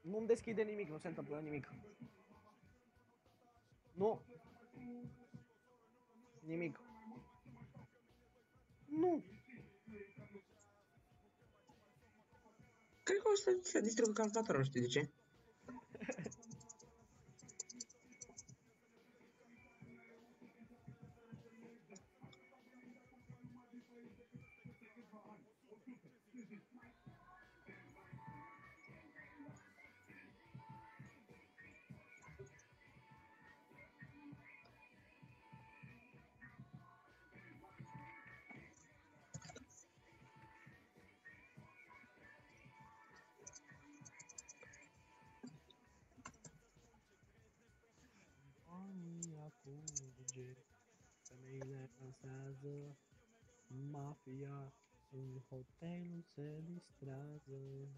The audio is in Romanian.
Nu-mi deschide nimic, nu se întâmplă nimic. Nu. Nimic. Nu. Cred că o să se distrugă calculatorul, știi de ce? Ania curge, femeile dansează, mafia în hotelul se distrează.